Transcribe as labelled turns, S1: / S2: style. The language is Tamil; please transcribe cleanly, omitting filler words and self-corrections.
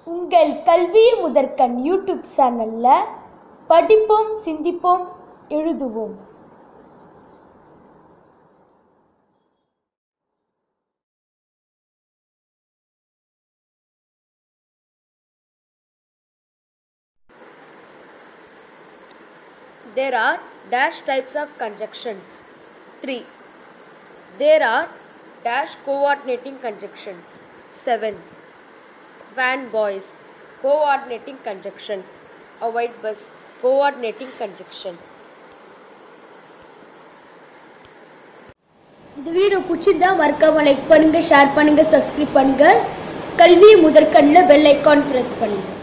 S1: உங்கள் கல்வி முதற்கண் யூடியூப் சேனல்ல படிப்போம், சிந்திப்போம், எழுதுவோம்.
S2: There are dash types of conjunctions. 3. There are dash coordinating conjunctions. 7. Van boys, coordinating conjunction. A white bus, coordinating conjunction.
S1: இந்த வீடியோ பிடிச்சிருந்தா மறக்காம லைக் பண்ணுங்க, ஷேர் பண்ணுங்க, சப்ஸ்கிரைப் பண்ணுங்க. கல்வி முதற்கண்ணில் பெல் ஐகான் பிரஸ் பண்ணுங்க.